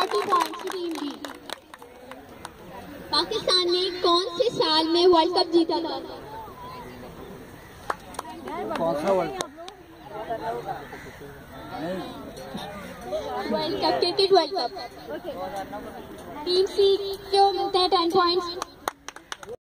40 points team B. Pakistan ने कौन से साल में वर्ल्ड कप जीता था? कौन सा world cup? Cricket world cup. Team C को मिलता है 10 पॉइंट्स।